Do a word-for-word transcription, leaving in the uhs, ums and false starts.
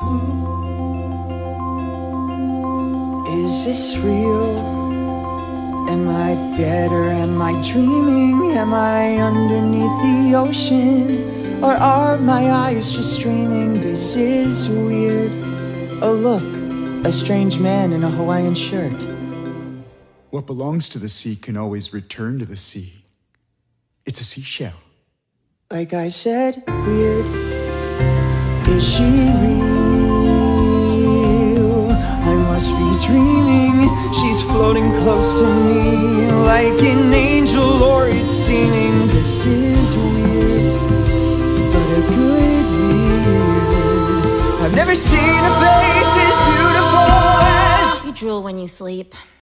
Is this real? Am I dead or am I dreaming? Am I underneath the ocean? Or are my eyes just dreaming? This is weird. Oh look, a strange man in a Hawaiian shirt. What belongs to the sea can always return to the sea. It's a seashell. Like I said, weird. Is she real? I must be dreaming. She's floating close to me, like an angel or it's seeming. This is weird, but a good weird. I've never seen a face as beautiful as... You drool when you sleep.